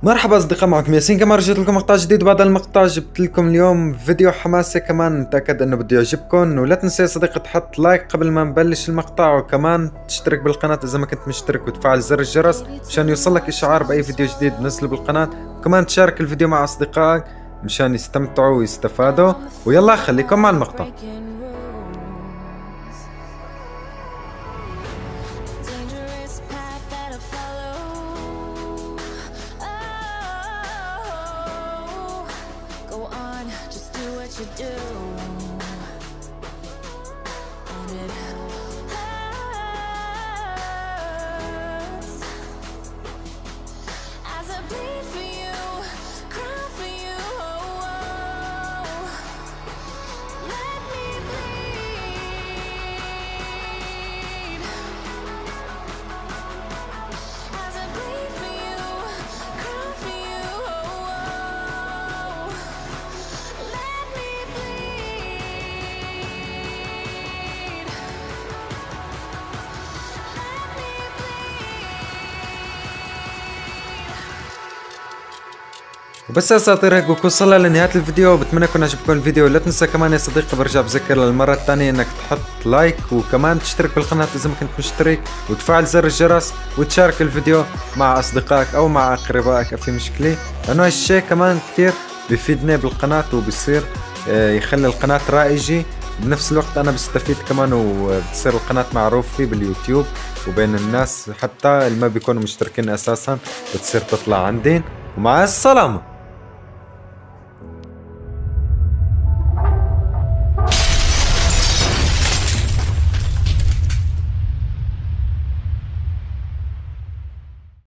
مرحبا اصدقاء، معكم ياسين. كمان رجعت لكم مقطع جديد، وبعد المقطع جبت لكم اليوم فيديو حماسي كمان، متاكد انه بده يعجبكم. ولا تنسى يا صديقي تحط لايك قبل ما نبلش المقطع، وكمان تشترك بالقناه اذا ما كنت مشترك، وتفعل زر الجرس مشان يوصلك اشعار باي فيديو جديد ننزله بالقناه. وكمان تشارك الفيديو مع اصدقائك مشان يستمتعوا ويستفادوا. ويلا خليكم مع المقطع. you do, and it hurts as I bleed for you, cry for you. Let me bleed as I bleed for you, cry for you. وبس يا اساطير، هيك بكون وصلنا لنهاية الفيديو. بتمنى يكون عجبكم الفيديو. لا تنسى كمان يا صديقي، برجع بذكر للمرة الثانية انك تحط لايك، وكمان تشترك بالقناة اذا ما كنت مشترك، وتفعل زر الجرس، وتشارك الفيديو مع اصدقائك او مع اقربائك في مشكلة، لانه هالشي كمان كتير بيفيدني بالقناة، وبصير يخلي القناة رائجة. بنفس الوقت انا بستفيد كمان، وبتصير القناة معروفة باليوتيوب وبين الناس، حتى اللي ما بيكونوا مشتركين اساسا بتصير تطلع عندي. ومع السلامة.